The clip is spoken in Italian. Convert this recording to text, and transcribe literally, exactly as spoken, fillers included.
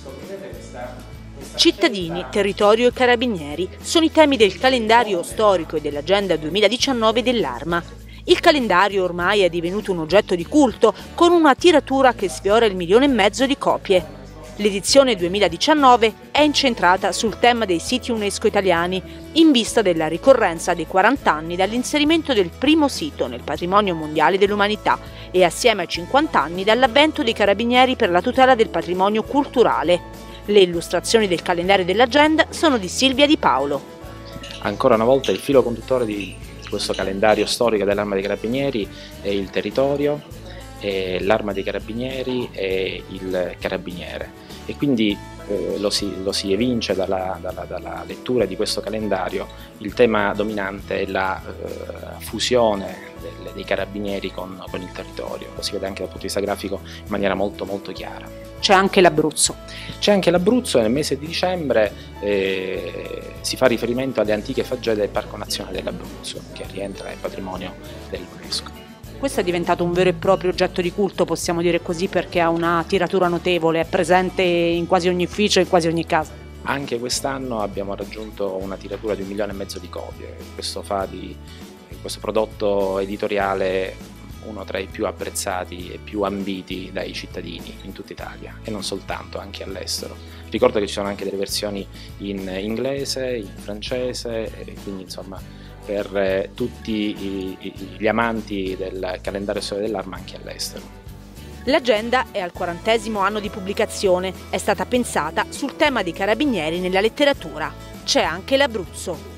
Cittadini, territorio e carabinieri sono i temi del calendario storico e dell'agenda duemiladiciannove dell'Arma. Il calendario ormai è divenuto un oggetto di culto con una tiratura che sfiora il milione e mezzo di copie. L'edizione duemiladiciannove è incentrata sul tema dei siti UNESCO italiani, in vista della ricorrenza dei quaranta anni dall'inserimento del primo sito nel patrimonio mondiale dell'umanità e assieme ai cinquanta anni dall'avvento dei Carabinieri per la tutela del patrimonio culturale. Le illustrazioni del calendario dell'agenda sono di Silvia Di Paolo. Ancora una volta il filo conduttore di questo calendario storico dell'Arma dei Carabinieri è il territorio, l'Arma dei Carabinieri e il Carabiniere. E quindi eh, lo, si, lo si evince dalla, dalla, dalla lettura di questo calendario. Il tema dominante è la eh, fusione del, dei carabinieri con, con il territorio, lo si vede anche dal punto di vista grafico in maniera molto molto chiara. C'è anche l'Abruzzo. C'è anche l'Abruzzo e nel mese di dicembre eh, si fa riferimento alle antiche faggete del Parco Nazionale dell'Abruzzo, che rientra nel patrimonio dell'UNESCO. Questo è diventato un vero e proprio oggetto di culto, possiamo dire così, perché ha una tiratura notevole, è presente in quasi ogni ufficio e in quasi ogni casa. Anche quest'anno abbiamo raggiunto una tiratura di un milione e mezzo di copie. Questo fa di questo prodotto editoriale uno tra i più apprezzati e più ambiti dai cittadini in tutta Italia e non soltanto, anche all'estero. Ricordo che ci sono anche delle versioni in inglese, in francese, e quindi insomma per tutti gli amanti del calendario storico dell'Arma anche all'estero. L'agenda è al quarantesimo anno di pubblicazione, è stata pensata sul tema dei carabinieri nella letteratura. C'è anche l'Abruzzo.